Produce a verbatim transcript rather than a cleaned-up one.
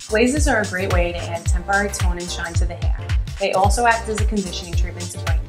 Glazes are a great way to add temporary tone and shine to the hair. They also act as a conditioning treatment to brighten